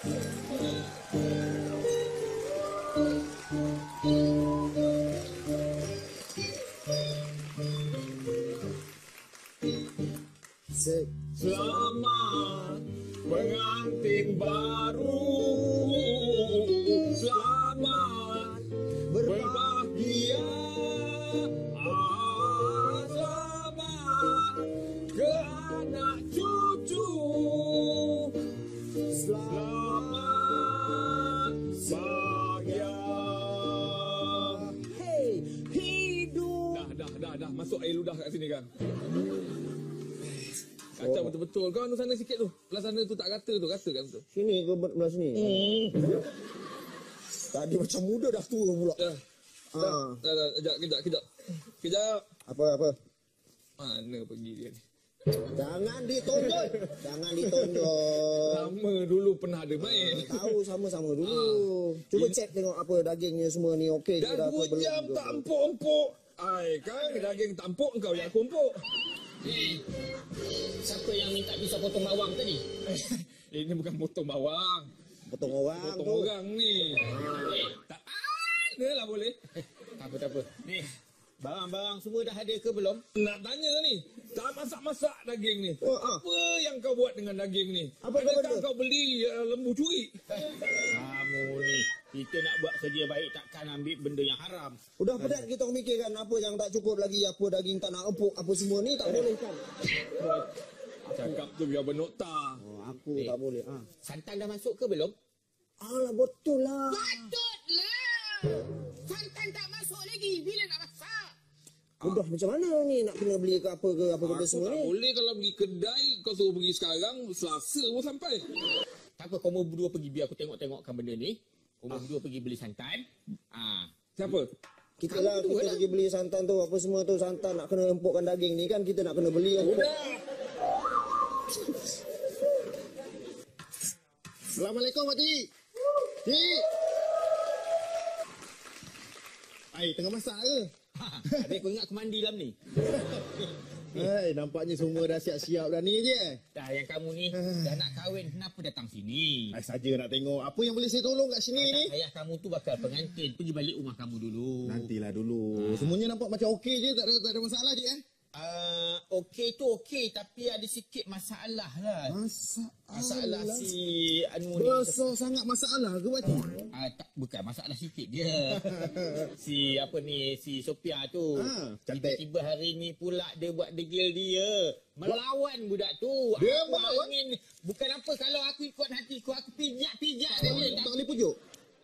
Selamat pengantin baru, selamat berbahagia, selamat ke anak cucu, selamat bahagia. Hey, hidup. Dah masuk air ludah kat sini kan. Kacau betul-betul. Kau anu sana sikit tu. Belah sana tu tak rata tu. Rata kan tu. Sini ke belah sini? Tadi macam muda dah tua pula. Dah. Kejap. Apa? Mana pergi dia ni? Jangan ditonjol. Sama dulu pernah ada main. Tahu sama-sama dulu. Cuba cek tengok apa dagingnya semua ni okey ke Dah 2 jam tak empuk-empuk. Ai kan daging tak empuk kau yang aku empuk. Siapa yang minta pisau potong bawang tadi? Ini bukan potong bawang. Potong orang Potong tu. orang ni. Tak ada lah boleh. Tak apa. Ni, barang-barang semua dah ada ke belum? Nak tanya ni. Dah masak-masak daging ni. Oh, Apa yang kau buat dengan daging ni? Apa kau Adakah benda? kau beli lembu curi? Kamu ni, kita nak buat kerja baik takkan ambil benda yang haram. Udah pedat kita mikirkan apa yang tak cukup lagi, apa daging tak nak empuk, apa semua ni tak boleh kan? Cakap tu biar bernokta. Oh, aku tak boleh. Santan dah masuk ke belum? Alah betul lah. Patutlah. Santan tak masuk lagi. Bila nak masak? Udah macam mana ni nak kena beli ke apa benda Aku semua tak ni? boleh kalau pergi kedai, kau suruh pergi sekarang, Selasa pun sampai. Tak apa, kau berdua pergi biar aku tengok-tengokkan benda ni. Kau berdua pergi beli santan. Siapa? Kita pergi beli santan tu, apa semua tu, santan nak kena empukkan daging ni kan, kita nak kena beli. Assalamualaikum Mak Cik. Cik. Tengah masak ke? Adik kau ingat aku mandi dalam ni? Nampaknya semua dah siap-siap dah ni je. Dah yang kamu ni dah nak kahwin, kenapa datang sini? Saja nak tengok apa yang boleh saya tolong kat sini ni. Ayah kamu tu bakal pengantin. Pergi balik rumah kamu dulu. Nantilah dulu. Semuanya nampak macam okey je, tak ada masalah Cik Okey tu okey, tapi ada sikit masalah lah. Masalah si anu ni. Besar sangat masalah ke Pak Cik? Bukan masalah sikit dia. Si Sophia tu. Cantik. Tiba-tiba hari ni pula dia buat degil dia. Melawan budak tu. Dia Aku melawan? bukan apa, kalau aku ikut hatiku, aku pijak-pijak dia. Tak boleh pujuk?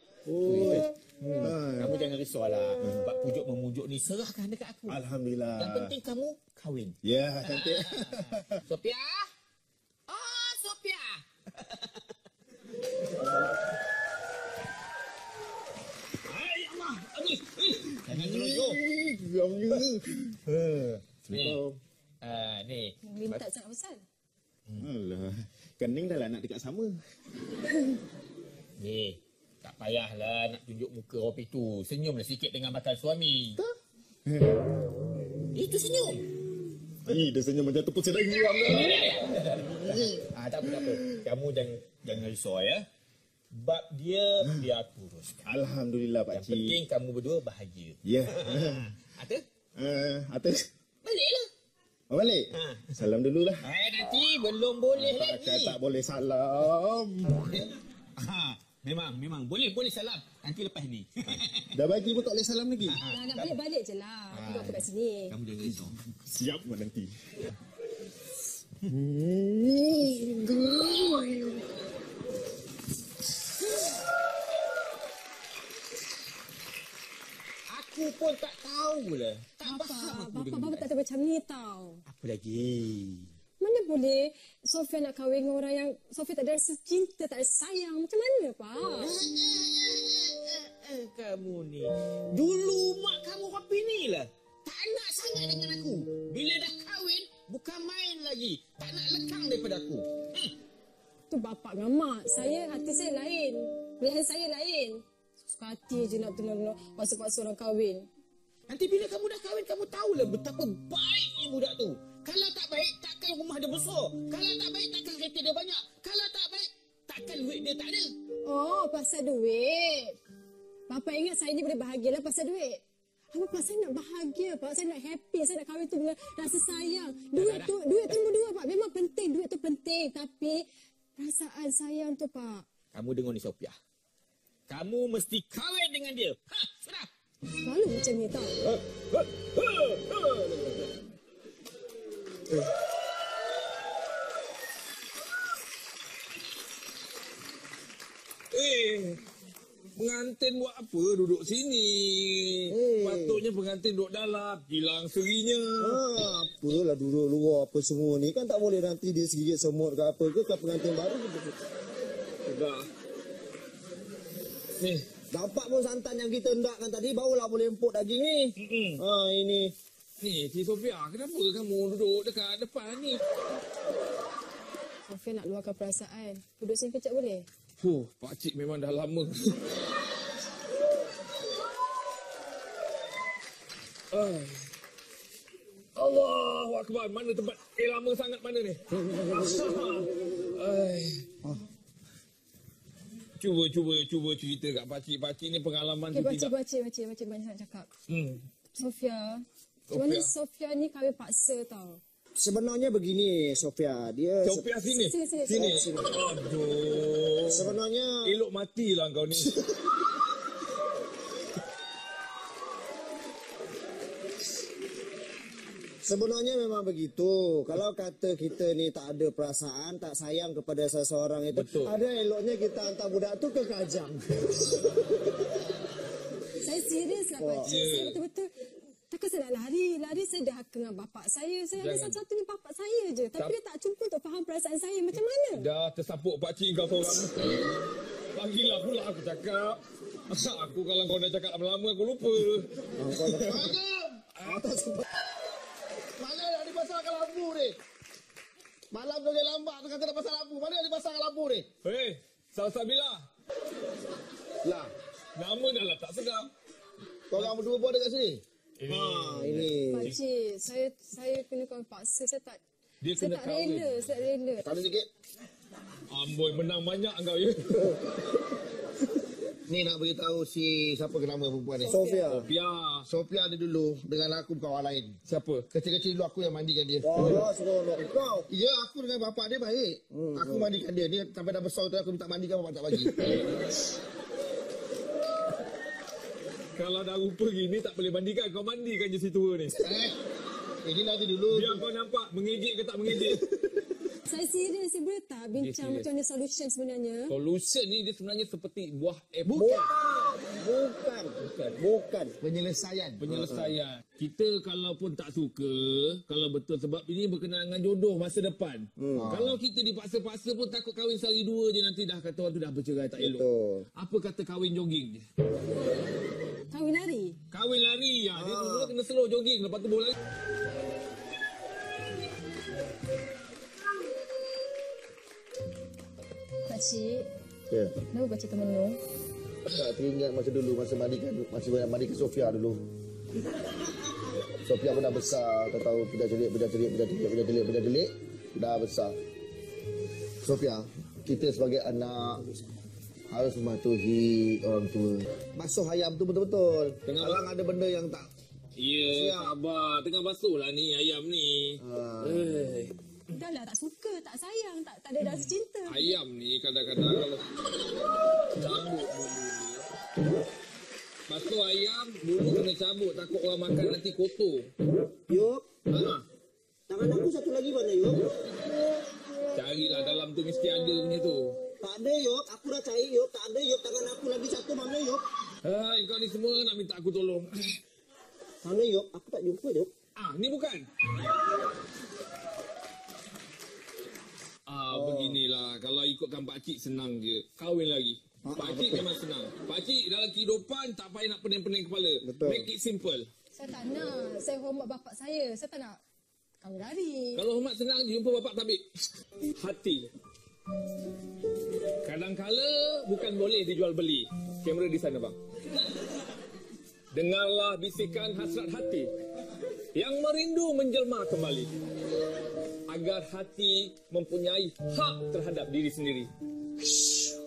Kamu jangan risaulah. Sebab pujuk memujuk ni serahkan dekat aku. Alhamdulillah. Yang penting kamu kahwin. Ya, cantik. Sophia? Oh, Sophia. Hai Allah. Aduh. Jangan gelojok. Geramnya. Ni. Minta sangat besar. Alah, kening dah lah nak dekat sama. Ni. Tak payahlah nak tunjuk muka Ropi tu. Senyumlah sikit dengan bakal suami. Itu senyum. Dia senyum macam tu pun sedang geram dah. Tak apa. Kamu jangan risau ya. Bab dia biar aku uruskan. Alhamdulillah Pak Yang Cik. penting kamu berdua bahagia. Ya. Ada? Atas. Baliklah. Balik. Salam dululah. Nanti belum boleh lagi. Tak boleh salam. Memang boleh salam. Nanti lepas ni. Dah bagi pun tak boleh salam lagi. Nak balik je lah. Tunggu aku kat sini. Kamu jangan risau. Siap pun nanti. Aku pun tak tahulah. Tak faham aku dengan Bapa tak ada macam ni tau. apa lagi. Mana boleh Sofia nak kahwin dengan orang yang Sofia tak ada rasa cinta, tak ada sayang. Macam mana, Pak? Kamu ni. Dulu mak kamu Ropi ni lah. Tak nak sangat dengan aku. Bila dah kahwin, bukan main lagi. Tak nak lekang daripada aku. Tu bapa dengan mak. Saya, hati saya lain. Pilihan saya lain. Suka hati je nak tolong paksa-paksa orang kahwin. Nanti bila kamu dah kahwin, kamu tahulah betapa baiknya budak tu. Kalau tak baik, takkan rumah dia besar. Kalau tak baik, takkan kereta dia banyak. Kalau tak baik, takkan duit dia tak ada. Oh, pasal duit. Bapak ingat saya ni boleh bahagialah pasal duit. Pak, saya nak bahagia, Pak. Saya nak happy. Saya nak kahwin tu dengan rasa sayang. Duit tu nombor dua, Pak. Memang penting. Duit tu penting. Tapi perasaan sayang tu, Pak. Kamu dengar ni, Sophia. Kamu mesti kahwin dengan dia. Ha, sudah. Selalu macam ni, tau. Pengantin buat apa duduk sini? Patutnya pengantin duduk dalam. Hilang serinya. Apalah duduk luar apa semua ni. Kan tak boleh nanti dia segigit semut ke apa ke pengantin baru. Sudah. Ni. Dapat pun santan yang kita hendakkan tadi. Barulah boleh empuk daging ni. Ini. Ni, Cik Sophia, kenapa kamu duduk dekat depan ni? Sofia nak luahkan perasaan. Duduk sini kejap boleh? Pakcik memang dah lama. Allahu Akbar. Mana tempat? Lama sangat mana ni? Cuba cerita kat pakcik. Pakcik ni pengalaman tu tidak. Pakcik banyak nak cakap. Sofia. Macam mana Sofia ni kahwin paksa tau. Sebenarnya begini, Sofia. Dia Sofia sini. Sini. Aduh. Sebenarnya Elok matilah kau ni. Sebenarnya memang begitu. Kalau kata kita ni tak ada perasaan, tak sayang kepada seseorang itu, betul. Ada eloknya kita hantar budak tu ke Kajang. Saya serius lah pakcik. Saya betul-betul. Takkan saya nak lari saya dah dengan bapak saya. Saya ada satu-satunya bapak saya je. Tapi dia tak cuba untuk faham perasaan saya. Macam mana? Dah tersapuk pakcik kau seorang. Panggillah pula aku cakap. Aku kalau kau dah cakap lama-lama aku lupa. Mana nak dipasangkan lampu ni? Malam dah lambat tu kata nak pasang lampu. Mana nak dipasangkan lampu ni? Hei, Salsabila. Lah, Nama dah lah tak sedap. kau orang berdua pun ada kat sini? Ini. Pakcik, saya kena kahwin paksa. Saya tak Dia kena kahwin. Saya tak rela. Tanda sikit. Amboi, menang banyak kau ya. Ni nak beritahu si siapa ke nama perempuan ni? Sofia. Biar. Sophia ada dulu dengan aku kawan lain. Siapa? Kecil-kecil dulu aku yang mandikan dia. Allah seronok kau. Ya, aku dengan bapak dia baik. Aku mandikan dia. Dia sampai dah besar tu aku minta mandikan bapak tak bagi. Kalau dah rupa gini tak boleh mandikan. Kau mandikan je si tua ni. Ini nanti dulu. Biar kau nampak mengejek ke tak mengejek. Saya serius, saya boleh tak bincang macam mana solution sebenarnya? Solution ni dia sebenarnya seperti buah apple. Bukan. Penyelesaian. Penyelesaian. Kita kalau pun tak suka, kalau betul sebab ini berkenaan dengan jodoh masa depan. Kalau kita dipaksa-paksa pun takut kahwin sehari dua je nanti dah kata orang tu dah bercerai tak elok. Betul. Apa kata kahwin jogging je? Kahwin lari? Kahwin lari ya. Dia dulu kena slow jogging lepas tu bola lari. Pakcik, Ya. kenapa baca termenung? Tak teringat masa dulu, masa mandikan Sophia dulu. Sophia pun dah besar, kau tahu, berdelik, dah besar. Sophia, kita sebagai anak harus mematuhi orang tua. Basuh ayam tu betul-betul. Kalau ada benda yang tak. Ya, sabar. Tengah basuh lah ni ayam ni. Dah lah tak suka, tak sayang, tak ada rasa cinta. Ayam ni kadang-kadang kalau cabut dulu ni. Basuh ayam dulu kena cabut. Takut orang makan nanti kotor. Yuk. Ha. Tangan aku satu lagi mana Yuk? Carilah dalam tu mesti ada punya tu. Tak ada Yuk. Aku dah cari Yuk. Tak ada Yuk. Tangan aku lagi satu mana Yuk? Hai, kau ni semua nak minta aku tolong. Mana Yuk? Aku tak jumpa Yuk. Ni bukan. Beginilah. Kalau ikutkan pakcik senang je. Kahwin lagi. Pakcik memang senang. Pakcik dalam kehidupan tak payah nak pening-pening kepala. Betul. Make it simple. Saya tak nak. Saya hormat bapak saya. Saya tak nak kahwin lari. Kalau hormat senang je, jumpa bapak tabik. Hati. Kadang-kala bukan boleh dijual beli. Kamera di sana bang. Dengarlah bisikan hasrat hati yang merindu menjelma kembali. Agar hati mempunyai hak terhadap diri sendiri.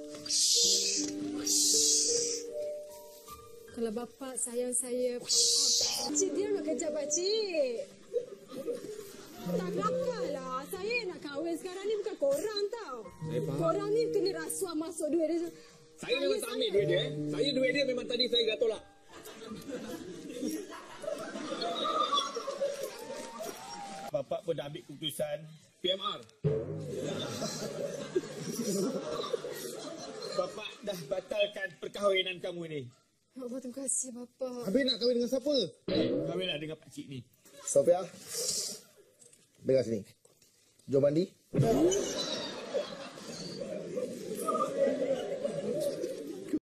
Kalau bapa sayang saya, pakcik dia nak kejap pakcik. Tak kelakar lah. Saya nak kahwin sekarang ni bukan korang tau. Korang ni kena rasuah masuk duit dia. Saya memang tak ambil duit dia. Saya duit dia memang tadi saya dah tolak. Bapak pun dah ambil keputusan PMR. Bapak dah batalkan perkahwinan kamu ni. Ya Allah, terima kasih bapa. Habis nak kahwin dengan siapa? Kahwinlah dengan pakcik ni. Sofia, dengar sini. Jom mandi.